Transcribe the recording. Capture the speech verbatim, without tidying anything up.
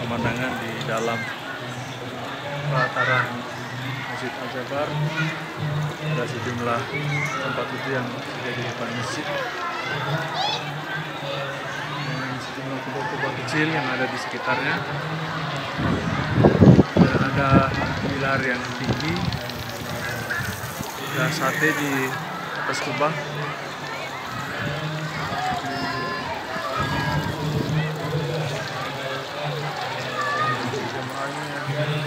pemandangan di dalam pelataran Masjid Al-Jabar. Ada sejumlah tempat duduk yang ada di depan masjid, dan sejumlah kubah-kubah kecil yang ada di sekitarnya, dan ada pilar yang tinggi, ada sate di atas kubah. Jemaahnya